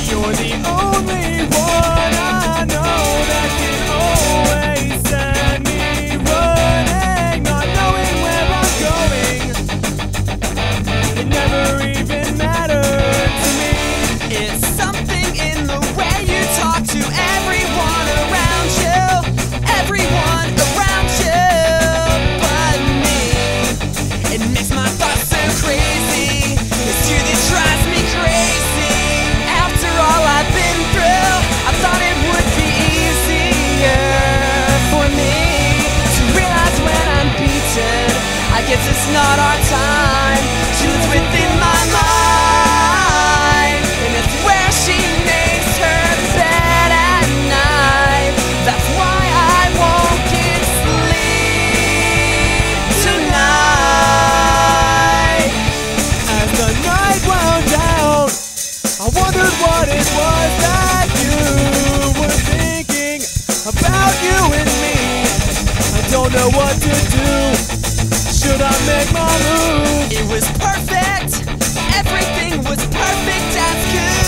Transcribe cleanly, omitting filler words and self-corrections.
You're the only one I know that can always send me running, not knowing where I'm going. It never even mattered to me. It's something in the way you talk to everyone around you, everyone around you but me. It makes my thoughts so crazy. It's you that drives me crazy. After all I've been through, I thought it would be easier for me to realize when I'm beaten, I guess it's not our time. She lives within my mind, and it's where she makes her bed at night. That's why I won't get sleep tonight. As the night wound down, I wondered what it was that you were thinking about you and me. I don't know what to do. Should I make my move? It was perfect, everything was perfect as could